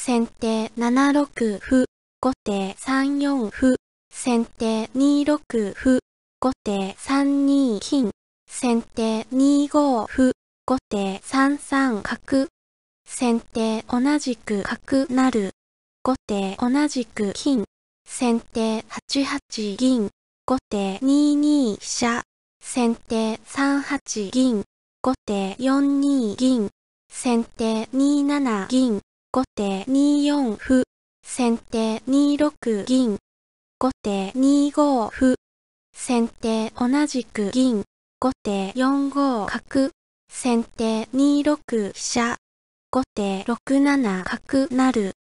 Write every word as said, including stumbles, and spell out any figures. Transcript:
先手ななろく歩、後手さんよん歩、先手にろく歩、後手さんに金、先手にご歩、後手さんさん角、先手同じく角成、後手同じく金、先手はちはち銀、後手にに飛車、先手さんはち銀、後手よんに銀、先手になな銀、後手によん歩、先手にろく銀、後手にご歩、先手同じく銀、後手よんご角、先手にろく飛車、後手ろくなな角成。